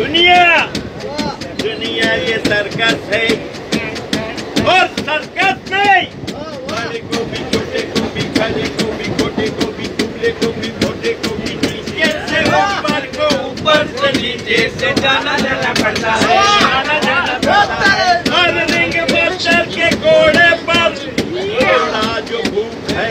दुनिया ये सर्कस है और सर्कस में बड़े को भी, छोटे को भी, खड़े को भी, छोटे को भी, दुबले को भी, मोटे को भी, नीचे से ऊपर को, ऊपर से नीचे से जाना पड़ता है, और रिंग मास्टर के घोड़े पर घोड़ा जो भूख है,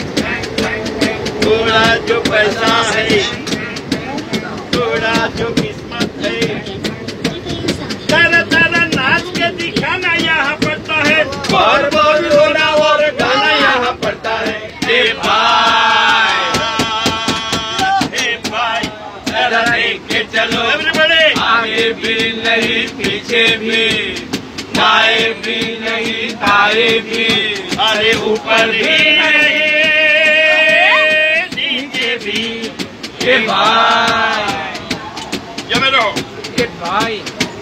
घोड़ा जो पैसा है, घोड़ा जो किस्मत है, तरह तरह नाच के दिखाना यहाँ पड़ता है, और बोल रोना और गाना यहाँ पड़ता है। हे भाई जरा देख के चलो, आगे भी नहीं पीछे भी, दाएं भी नहीं दाएं भी, अरे ऊपर भी नहीं नीचे भी। हे भाई भाई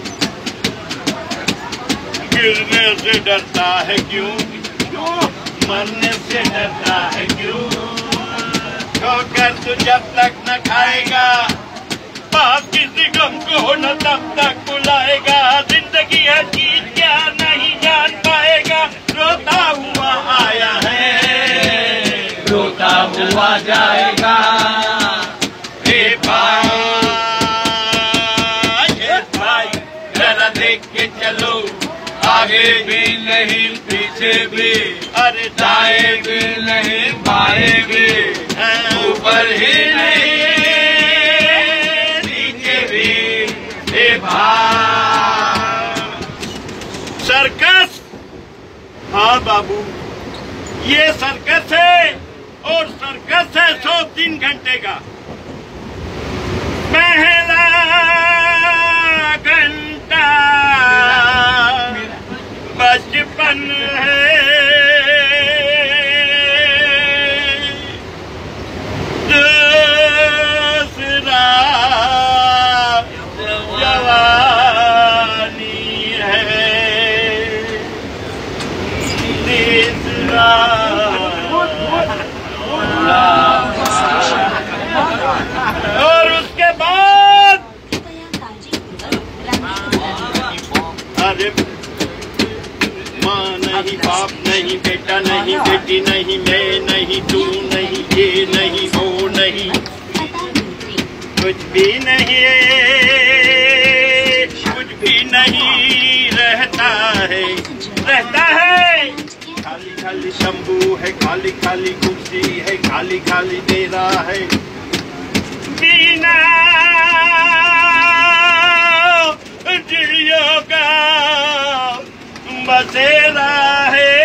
गिरने से डरता है क्यों? मरने से डरता है क्यों? ठोकर तू जब तक न खाएगा, बाप किसी गम को न तब तक बुलाएगा। जिंदगी है चीज क्या नहीं जान पाएगा, रोता हुआ आया है, रोता हुआ जाएगा। हे भाई देख के चलो, आगे भी नहीं पीछे भी, अरे दाएं भी नहीं बाएं भी, ऊपर ही नहीं नीचे भी। हे भाई सर्कस, हाँ बाबू ये सर्कस है, और सर्कस है 103 घंटे का। पहला घंटा बचपन है, दूसरा जवानी है, तीसरा और उसके बाद अरे माँ नहीं, बाप नहीं, बेटा नहीं, बेटी नहीं, मैं नहीं, तू नहीं, ये नहीं, वो नहीं, कुछ भी नहीं, कुछ भी नहीं रहता है, रहता है। खाली खाली शंभू है, खाली खाली कुर्सी है, खाली खाली मेरा है, बिना चिड़ियों का बसेरा है।